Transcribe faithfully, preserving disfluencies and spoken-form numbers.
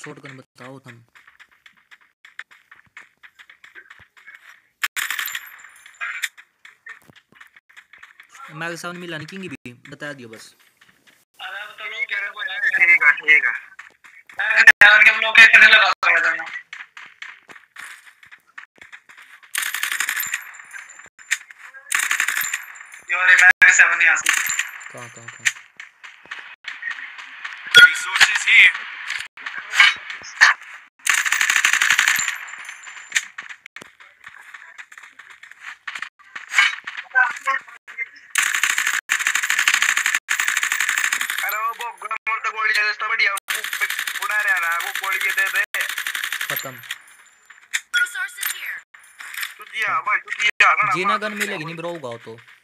Shotgun बताओ तुम। मेरे सामने मिला नहीं किंग भी बता दियो बस। अरे तो नहीं कह रहे कोई। ठीक है ठीक है मैं ध्यान के ब्लॉक करने लगा था ना। योरे मैं सेवन नहीं आ सकता। कहां कहां कहां रिसोर्सेज हियर। अरे वो गोल मोड़ तक गोली चले तो बढ़िया उड़ा रहा ना वो गोली दे दे खत्म। Resources here. तू दिया भाई तू दिया ना जीना गन मिलेगी नहीं ब्रो होगा तो।